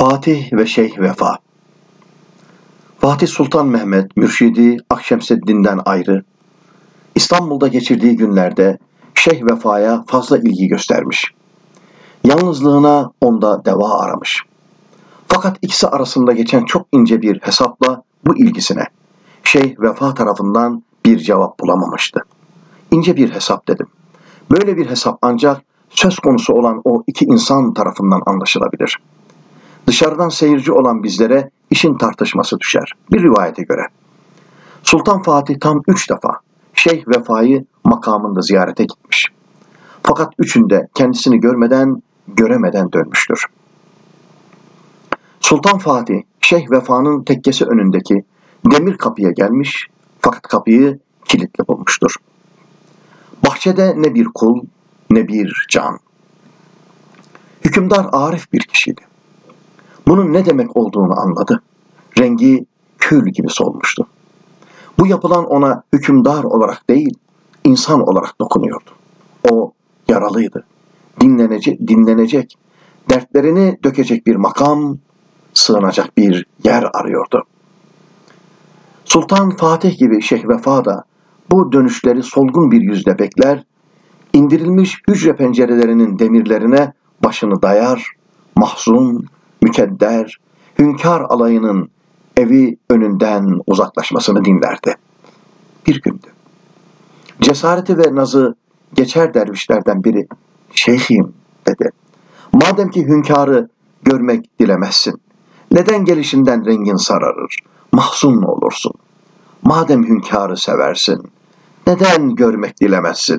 Fatih ve Şeyh Vefa. Fatih Sultan Mehmet, mürşidi Akşemseddin'den ayrı, İstanbul'da geçirdiği günlerde Şeyh Vefa'ya fazla ilgi göstermiş. Yalnızlığına onda deva aramış. Fakat ikisi arasında geçen çok ince bir hesapla bu ilgisine Şeyh Vefa tarafından bir cevap bulamamıştı. İnce bir hesap dedim. Böyle bir hesap ancak söz konusu olan o iki insan tarafından anlaşılabilir. Dışarıdan seyirci olan bizlere işin tartışması düşer. Bir rivayete göre Sultan Fatih tam 3 defa Şeyh Vefa'yı makamında ziyarete gitmiş. Fakat üçünde kendisini göremeden dönmüştür. Sultan Fatih, Şeyh Vefa'nın tekkesi önündeki demir kapıya gelmiş fakat kapıyı kilitli bulmuştur. Bahçede ne bir kul ne bir can. Hükümdar arif bir kişiydi. Bunun ne demek olduğunu anladı. Rengi kül gibi solmuştu. Bu yapılan ona hükümdar olarak değil, insan olarak dokunuyordu. O yaralıydı. Dinlenecek, dertlerini dökecek bir makam, sığınacak bir yer arıyordu. Sultan Fatih gibi Şeyh Vefa da bu dönüşleri solgun bir yüzle bekler, indirilmiş hücre pencerelerinin demirlerine başını dayar, mahzun, mükedder, hünkâr alayının evi önünden uzaklaşmasını dinlerdi. Bir gündü. Cesareti ve nazı geçer dervişlerden biri, "Şeyhim," dedi. "Madem ki hünkârı görmek dilemezsin, neden gelişinden rengin sararır, mahzun olursun? Madem hünkârı seversin, neden görmek dilemezsin?"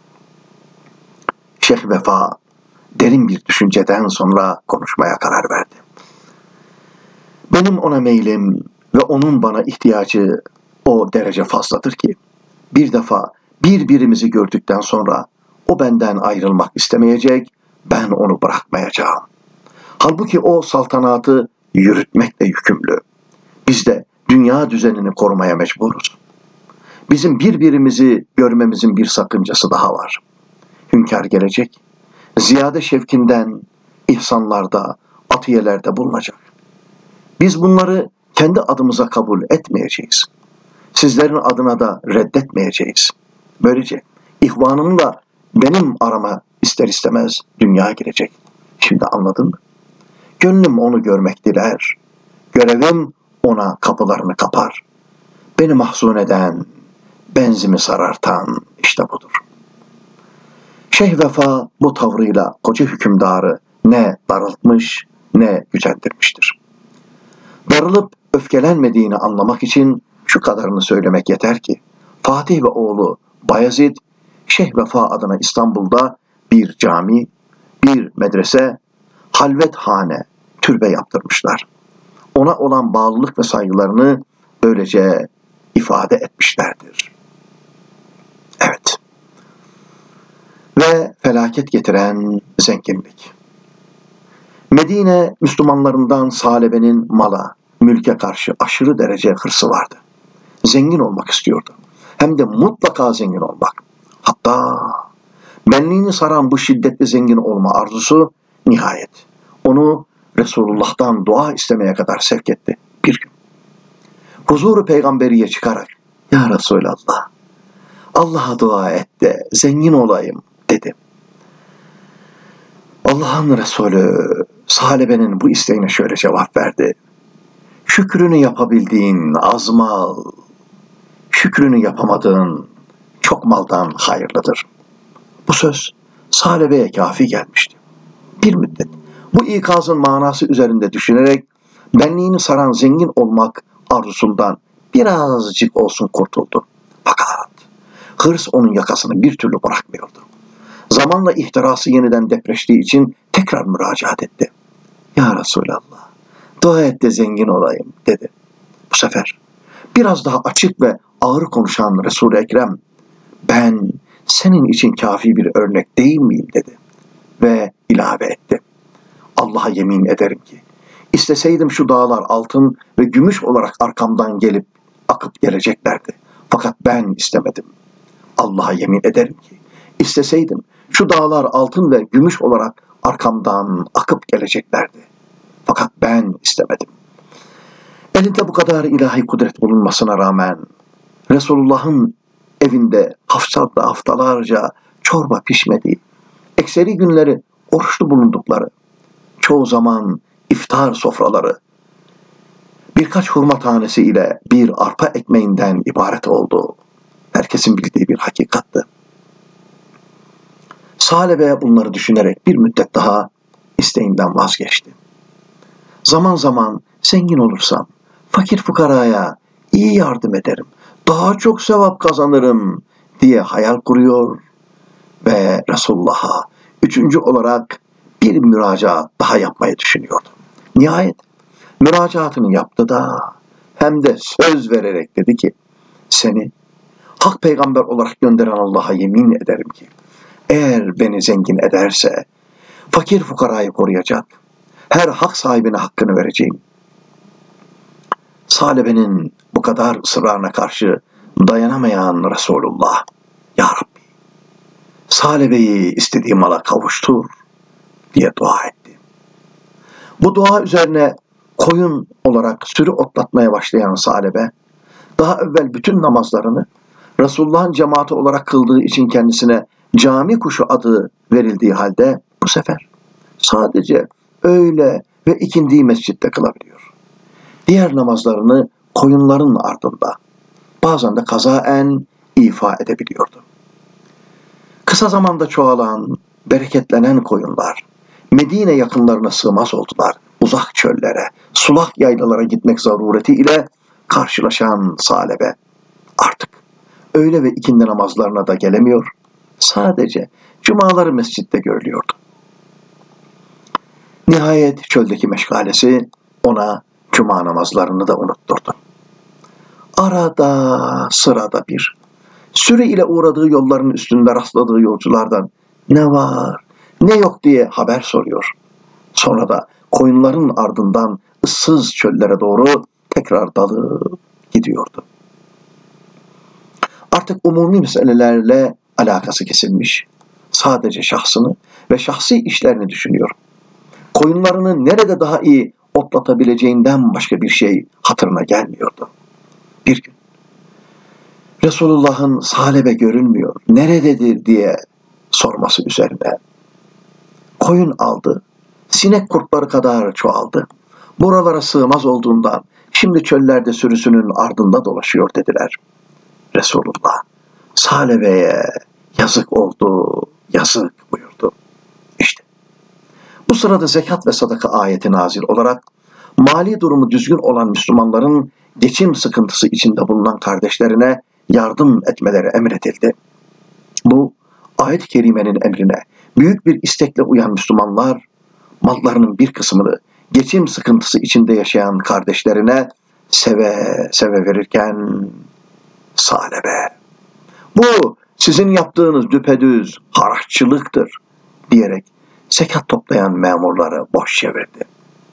Şeyh Vefa derin bir düşünceden sonra konuşmaya karar verdi. "Benim ona meylim ve onun bana ihtiyacı o derece fazladır ki, bir defa birbirimizi gördükten sonra o benden ayrılmak istemeyecek, ben onu bırakmayacağım. Halbuki o saltanatı yürütmekle yükümlü. Biz de dünya düzenini korumaya mecburuz. Bizim birbirimizi görmemizin bir sakıncası daha var. Hünkâr gelecek, ziyade şevkinden ihsanlarda, atiyelerde bulunacak. Biz bunları kendi adımıza kabul etmeyeceğiz. Sizlerin adına da reddetmeyeceğiz. Böylece ihvanımla benim arama ister istemez dünya girecek. Şimdi anladın mı? Gönlüm onu görmek diler. Görevim ona kapılarını kapar. Beni mahzun eden, benzimi sarartan işte budur." Şeyh Vefa bu tavrıyla koca hükümdarı ne daraltmış ne gücendirmiştir. Darılıp öfkelenmediğini anlamak için şu kadarını söylemek yeter ki, Fatih ve oğlu Bayezid, Şeyh Vefa adına İstanbul'da bir cami, bir medrese, halvethane, türbe yaptırmışlar. Ona olan bağlılık ve saygılarını böylece ifade etmişlerdir. Evet. Ve felaket getiren zenginlik. Medine Müslümanlarından Salebe'nin mala, mülke karşı aşırı derece hırsı vardı. Zengin olmak istiyordu. Hem de mutlaka zengin olmak. Hatta benliğini saran bu şiddetli zengin olma arzusu nihayet onu Resulullah'tan dua istemeye kadar sevk etti. Bir gün huzuru peygamberiye çıkarak, "Ya Resulallah, Allah'a dua et de zengin olayım," dedi. Allah'ın Resulü Salebe'nin bu isteğine şöyle cevap verdi: "Şükrünü yapabildiğin az mal, şükrünü yapamadığın çok maldan hayırlıdır." Bu söz Salebe'ye kafi gelmişti. Bir müddet bu ikazın manası üzerinde düşünerek benliğini saran zengin olmak arzusundan birazcık olsun kurtuldu. Fakat hırs onun yakasını bir türlü bırakmıyordu. Zamanla ihtirası yeniden depreştiği için tekrar müracaat etti. "Ya Resulallah, dua et de zengin olayım," dedi. Bu sefer biraz daha açık ve ağır konuşan Resul-i Ekrem, "Ben senin için kafi bir örnek değil miyim?" dedi. Ve ilave etti: "Allah'a yemin ederim ki, isteseydim şu dağlar altın ve gümüş olarak arkamdan gelip akıp geleceklerdi. Fakat ben istemedim. Allah'a yemin ederim ki, isteseydim şu dağlar altın ve gümüş olarak arkamdan akıp geleceklerdi. Fakat ben istemedim. Elinde bu kadar ilahi kudret bulunmasına rağmen Resulullah'ın evinde haftalarca çorba pişmediği, ekseri günleri oruçlu bulundukları, çoğu zaman iftar sofraları birkaç hurma tanesi ile bir arpa ekmeğinden ibaret olduğu herkesin bildiği bir hakikattı. Sa'lebe bunları düşünerek bir müddet daha isteğinden vazgeçti. Zaman zaman zengin olursam fakir fukaraya iyi yardım ederim, daha çok sevap kazanırım diye hayal kuruyor ve Resulullah'a üçüncü olarak bir müracaat daha yapmayı düşünüyordu. Nihayet müracaatını yaptı da hem de söz vererek dedi ki, seni hak peygamber olarak gönderen Allah'a yemin ederim ki eğer beni zengin ederse fakir fukarayı koruyacak, her hak sahibine hakkını vereceğim. Sa'lebe'nin bu kadar ısrarına karşı dayanamayan Resulullah, Ya Rabbi, Sa'lebe'yi istediği mala kavuştur diye dua etti. Bu dua üzerine koyun olarak sürü otlatmaya başlayan Sa'lebe, daha evvel bütün namazlarını Resulullah'ın cemaati olarak kıldığı için kendisine cami kuşu adı verildiği halde bu sefer sadece öğle ve ikindiyi mescitte kılabiliyor. Diğer namazlarını koyunların ardında, bazen de kazaen ifa edebiliyordu. Kısa zamanda çoğalan, bereketlenen koyunlar Medine yakınlarına sığmaz oldular. Uzak çöllere, sulak yaylalara gitmek zarureti ile karşılaşan Sa'lebe artık öğle ve ikindi namazlarına da gelemiyor, sadece cumaları mescitte görülüyordu. Nihayet çöldeki meşgalesi ona cuma namazlarını da unutturdu. Arada sırada bir, sürü ile uğradığı yolların üstünde rastladığı yolculardan ne var, ne yok diye haber soruyor. Sonra da koyunların ardından ıssız çöllere doğru tekrar dalıp gidiyordu. Artık umumi meselelerle alakası kesilmiş, sadece şahsını ve şahsi işlerini düşünüyor. Koyunlarını nerede daha iyi otlatabileceğinden başka bir şey hatırına gelmiyordu. Bir gün Resulullah'ın Sa'lebe görünmüyor, nerededir diye sorması üzerine koyun aldı, sinek kurtları kadar çoğaldı. Buralara sığmaz olduğundan şimdi çöllerde sürüsünün ardında dolaşıyor dediler. Resulullah Sa'lebe'ye yazık oldu, yazık buyurdu. İşte bu sırada zekat ve sadaka ayeti nazil olarak mali durumu düzgün olan Müslümanların geçim sıkıntısı içinde bulunan kardeşlerine yardım etmeleri emredildi. Bu ayet-i kerimenin emrine büyük bir istekle uyan Müslümanlar mallarının bir kısmını geçim sıkıntısı içinde yaşayan kardeşlerine seve seve verirken Sa'lebe, bu sizin yaptığınız düpedüz haraççılıktır diyerek zekat toplayan memurları boş çevirdi.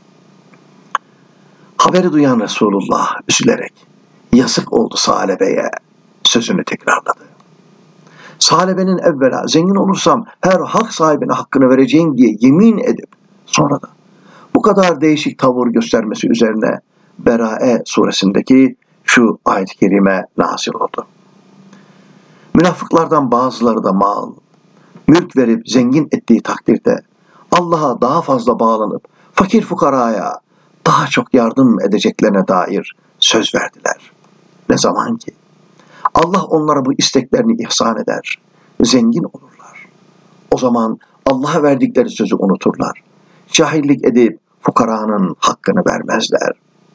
Haberi duyan Resulullah üzülerek yazık oldu Sa'lebe'ye sözünü tekrarladı. Sa'lebe'nin evvela zengin olursam her hak sahibine hakkını vereceğim diye yemin edip sonra da bu kadar değişik tavır göstermesi üzerine Berae suresindeki şu ayet-i kerime nazil oldu. Münafıklardan bazıları da mal, mülk verip zengin ettiği takdirde Allah'a daha fazla bağlanıp fakir fukaraya daha çok yardım edeceklerine dair söz verdiler. Ne zaman ki Allah onlara bu isteklerini ihsan eder, zengin olurlar. O zaman Allah'a verdikleri sözü unuturlar. Cahillik edip fukaranın hakkını vermezler.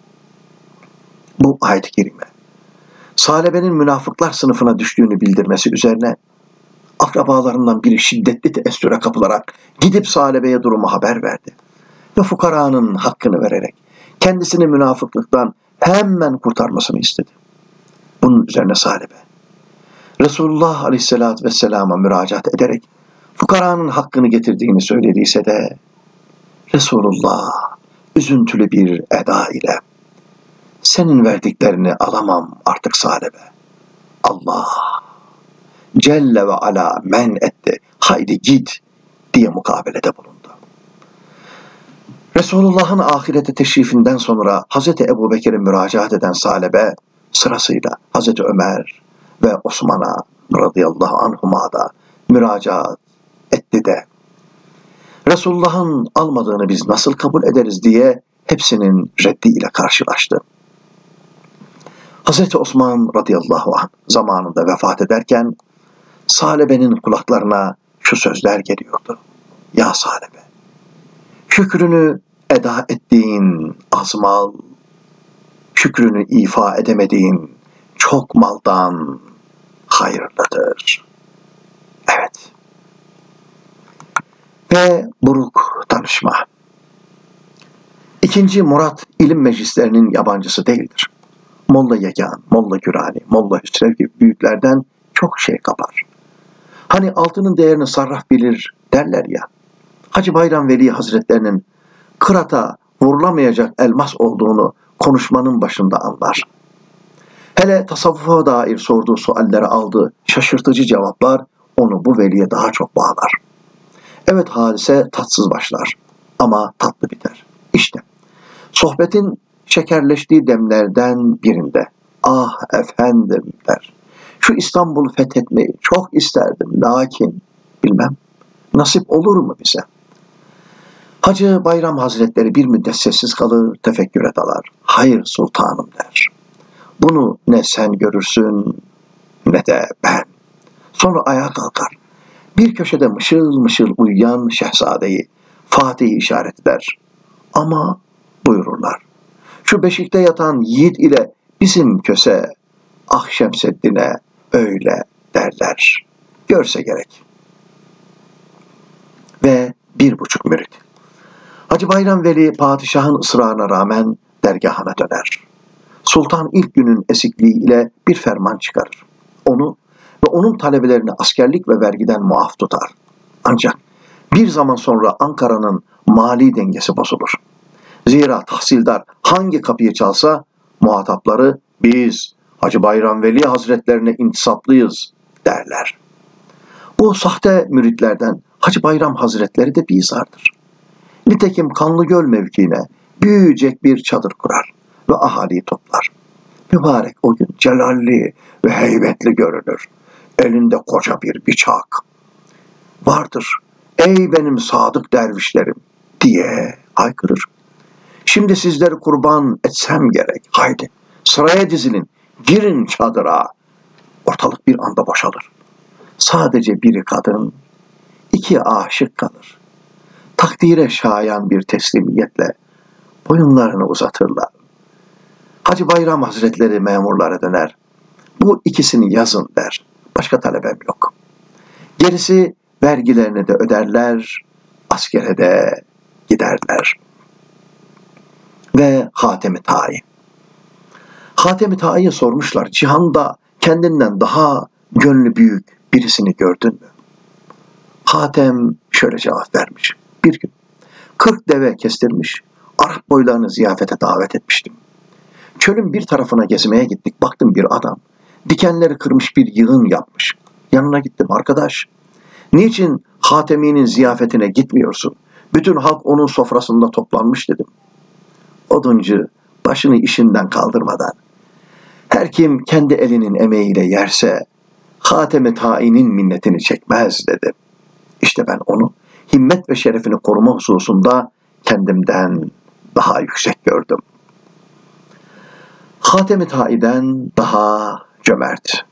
Bu ayet-i kerime Sa'lebe'nin münafıklar sınıfına düştüğünü bildirmesi üzerine akrabalarından biri şiddetli teessüre kapılarak gidip Sa'lebe'ye durumu haber verdi ve fukaranın hakkını vererek kendisini münafıklıktan hemen kurtarmasını istedi. Bunun üzerine Sa'lebe Resulullah Aleyhisselatü Vesselam'a müracaat ederek fukaranın hakkını getirdiğini söylediyse de Resulullah üzüntülü bir eda ile senin verdiklerini alamam artık Sa'lebe. Allah Celle ve Ala men etti. Haydi git diye mukabelede bulundu. Resulullah'ın ahirete teşrifinden sonra Hazreti Ebubekir'e müracaat eden salebe sırasıyla Hazreti Ömer ve Osman'a radıyallahu anhuma da müracaat etti de Resulullah'ın almadığını biz nasıl kabul ederiz diye hepsinin reddiyle karşılaştı. Hazreti Osman radıyallahu anh zamanında vefat ederken salebenin kulaklarına şu sözler geliyordu. Ya salebe, şükrünü eda ettiğin az mal, şükrünü ifa edemediğin çok maldan hayırlıdır. Evet. Ve buruk tanışma. İkinci Murat ilim meclislerinin yabancısı değildir. Molla Yegan, Molla Gürani, Molla Hüsrev gibi büyüklerden çok şey kapar. Hani altının değerini sarraf bilir derler ya. Hacı Bayram Veli Hazretlerinin kırata vurulamayacak elmas olduğunu konuşmanın başında anlar. Hele tasavvufa dair sorduğu suallere aldığı şaşırtıcı cevaplar onu bu veliye daha çok bağlar. Evet, hadise tatsız başlar ama tatlı biter. İşte sohbetin şekerleştiği demlerden birinde ah efendim der. Şu İstanbul'u fethetmeyi çok isterdim lakin bilmem nasip olur mu bize? Hacı Bayram Hazretleri bir müddet sessiz kalır, tefekküre dalar. Hayır sultanım der. Bunu ne sen görürsün ne de ben. Sonra ayağa kalkar. Bir köşede mışıl mışıl uyuyan şehzadeyi Fatih'i işaret eder. Ama buyururlar. Şu beşikte yatan yiğit ile bizim köse ah Şemseddin'e öyle derler. Görse gerek. Ve 1,5 mürit. Hacı Bayram Veli padişahın ısrarına rağmen dergahına döner. Sultan ilk günün esikliği ile bir ferman çıkarır. Onu ve onun talebelerini askerlik ve vergiden muaf tutar. Ancak bir zaman sonra Ankara'nın mali dengesi bozulur. Zira tahsildar hangi kapıyı çalsa muhatapları biz Hacı Bayram Veli Hazretlerine intisaplıyız derler. Bu sahte müritlerden Hacı Bayram Hazretleri de bizardır. Nitekim Kanlıgöl mevkiine büyüyecek bir çadır kurar ve ahaliyi toplar. Mübarek o gün celalli ve heybetli görünür. Elinde koca bir bıçak. Vardır, ey benim sadık dervişlerim diye haykırır. Şimdi sizleri kurban etsem gerek. Haydi sıraya dizilin, girin çadıra. Ortalık bir anda boşalır. Sadece biri kadın, 2 aşık kalır. Takdire şayan bir teslimiyetle boyunlarını uzatırlar. Hacı Bayram Hazretleri memurlara döner. Bu ikisini yazın der. Başka talebem yok. Gerisi vergilerini de öderler, askere de giderler. Ve Hatem-i Ta'i. Hatem-i Ta'i'ye sormuşlar. Cihanda kendinden daha gönlü büyük birisini gördün mü? Hatem şöyle cevap vermiş. Bir gün 40 deve kestirmiş, Arap boylarını ziyafete davet etmiştim. Çölün bir tarafına gezmeye gittik. Baktım bir adam dikenleri kırmış bir yığın yapmış. Yanına gittim. Arkadaş, niçin Hatemi'nin ziyafetine gitmiyorsun? Bütün halk onun sofrasında toplanmış dedim. Oduncu başını işinden kaldırmadan her kim kendi elinin emeğiyle yerse Hatem-i Ta'i'nin minnetini çekmez dedi. İşte ben onu himmet ve şerefini koruma hususunda kendimden daha yüksek gördüm. Hatem-i Ta'i'den daha cömert.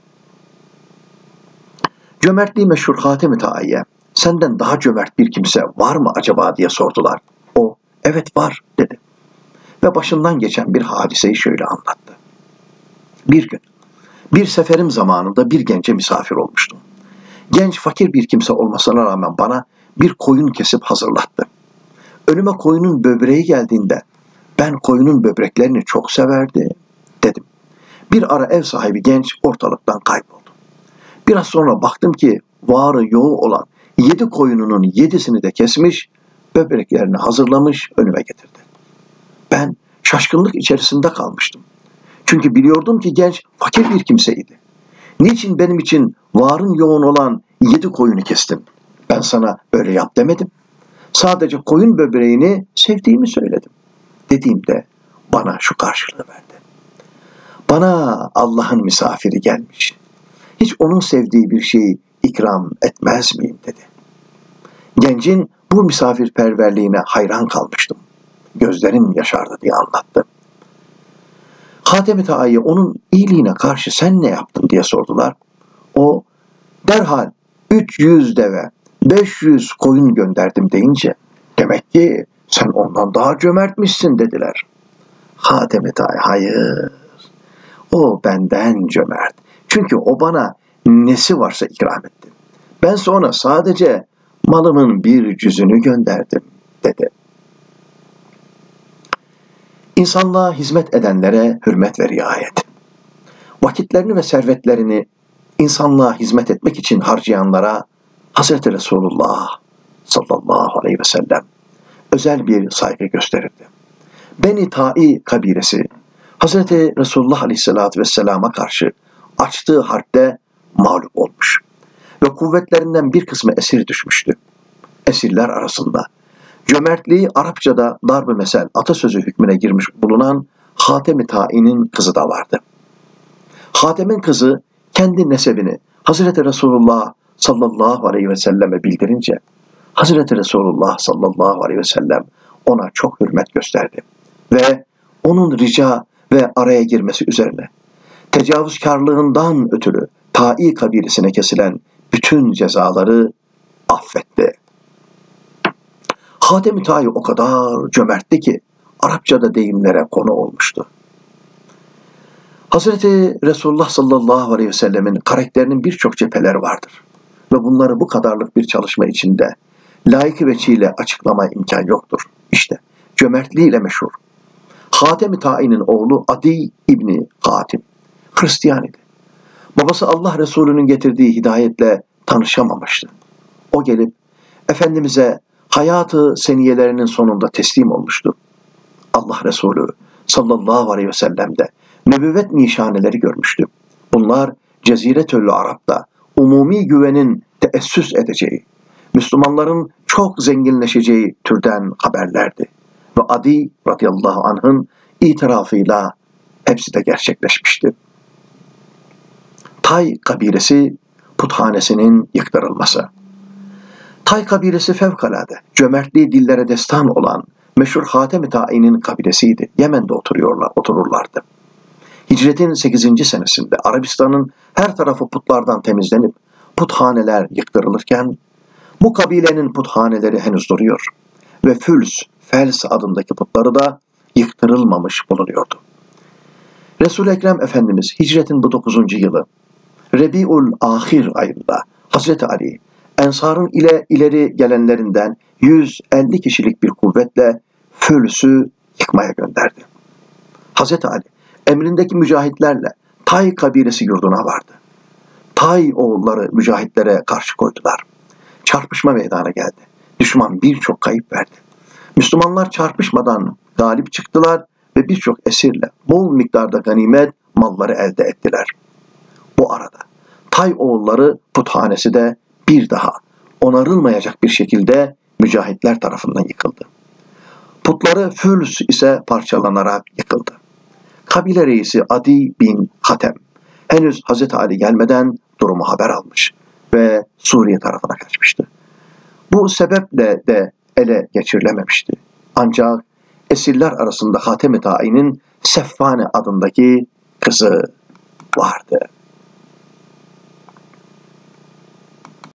Cömertliği meşhur Hatem-i Ta'i'ye senden daha cömert bir kimse var mı acaba diye sordular. O evet var dedi. Ve başından geçen bir hadiseyi şöyle anlattı. Bir gün bir seferim zamanında bir gence misafir olmuştum. Genç fakir bir kimse olmasına rağmen bana bir koyun kesip hazırlattı. Önüme koyunun böbreği geldiğinde ben koyunun böbreklerini çok severdim dedim. Bir ara ev sahibi genç ortalıktan kayboldu. Biraz sonra baktım ki varı yoğu olan 7 koyununun 7'sini de kesmiş, böbreklerini hazırlamış önüme getirdi. Ben şaşkınlık içerisinde kalmıştım. Çünkü biliyordum ki genç fakir bir kimseydi. Niçin benim için varın yoğun olan 7 koyunu kestin? Ben sana öyle yap demedim. Sadece koyun böbreğini sevdiğimi söyledim. Dediğimde bana şu karşılığı verdi. Bana Allah'ın misafiri gelmiş. Hiç onun sevdiği bir şeyi ikram etmez miyim dedi. Gencin bu misafirperverliğine hayran kalmıştım. Gözlerim yaşardı diye anlattı. Hatem-i Ta'i onun iyiliğine karşı sen ne yaptın diye sordular. O derhal 300 deve, 500 koyun gönderdim deyince demek ki sen ondan daha cömertmişsin dediler. Hatem-i Ta'i hayır, o benden cömert. Çünkü o bana nesi varsa ikram etti. Ben sonra sadece malımın bir cüzünü gönderdim dedi. İnsanlığa hizmet edenlere hürmet ve riayet. Vakitlerini ve servetlerini insanlığa hizmet etmek için harcayanlara Hz. Resulullah sallallahu aleyhi ve sellem özel bir saygı gösterirdi. Beni Ta'i kabilesi Hz. Resulullah aleyhissalatü vesselama karşı açtığı harpte mağlup olmuş ve kuvvetlerinden bir kısmı esir düşmüştü. Esirler arasında cömertliği Arapçada darb-ı mesel atasözü hükmüne girmiş bulunan Hatem-i Ta'i'nin kızı da vardı. Hatem'in kızı kendi nesebini Hazreti Resulullah sallallahu aleyhi ve selleme bildirince Hazreti Resulullah sallallahu aleyhi ve sellem ona çok hürmet gösterdi ve onun rica ve araya girmesi üzerine tecavüzkarlığından ötürü Ta'i kabilesine kesilen bütün cezaları affetti. Hatem-i Ta'i o kadar cömertti ki Arapçada deyimlere konu olmuştu. Hazreti Resulullah sallallahu aleyhi ve sellemin karakterinin birçok cepheleri vardır. Ve bunları bu kadarlık bir çalışma içinde layık veçiyle açıklama imkan yoktur. İşte cömertliğiyle meşhur. Hatem-i Ta'i'nin oğlu Adi İbni Hatim, Hristiyan idi. Babası Allah Resulü'nün getirdiği hidayetle tanışamamıştı. O gelip Efendimiz'e hayatı seniyelerinin sonunda teslim olmuştu. Allah Resulü sallallahu aleyhi ve sellem de nübüvvet nişaneleri görmüştü. Bunlar Cezire-tül Arap'ta umumi güvenin teessüs edeceği, Müslümanların çok zenginleşeceği türden haberlerdi. Ve Adi radıyallahu anh'ın itirafıyla hepsi de gerçekleşmişti. Tay kabilesi puthanesinin yıktırılması. Tay kabilesi fevkalade, cömertliği dillere destan olan meşhur Hatem-i Ta'i'nin kabilesiydi. Yemen'de otururlardı. Hicretin 8. senesinde Arabistan'ın her tarafı putlardan temizlenip puthaneler yıktırılırken bu kabilenin puthaneleri henüz duruyor ve Fels adındaki putları da yıktırılmamış bulunuyordu. Resul-i Ekrem Efendimiz hicretin bu 9. yılı Rebi'ül Ahir ayında Hazreti Ali Ensar'ın ileri gelenlerinden 150 kişilik bir kuvvetle Füls'ü yıkmaya gönderdi. Hazreti Ali emrindeki mücahitlerle Tay kabilesi yurduna vardı. Tay oğulları mücahitlere karşı koydular. Çarpışma meydana geldi. Düşman birçok kayıp verdi. Müslümanlar çarpışmadan galip çıktılar ve birçok esirle bol miktarda ganimet malları elde ettiler. Bu arada Tay oğulları puthanesi de bir daha onarılmayacak bir şekilde mücahitler tarafından yıkıldı. Putları Füls ise parçalanarak yıkıldı. Kabile reisi Adi bin Hatem henüz Hazreti Ali gelmeden durumu haber almış ve Suriye tarafına kaçmıştı. Bu sebeple de ele geçirilememişti. Ancak esirler arasında Hatem-i Ta'i'nin Seffane adındaki kızı vardı.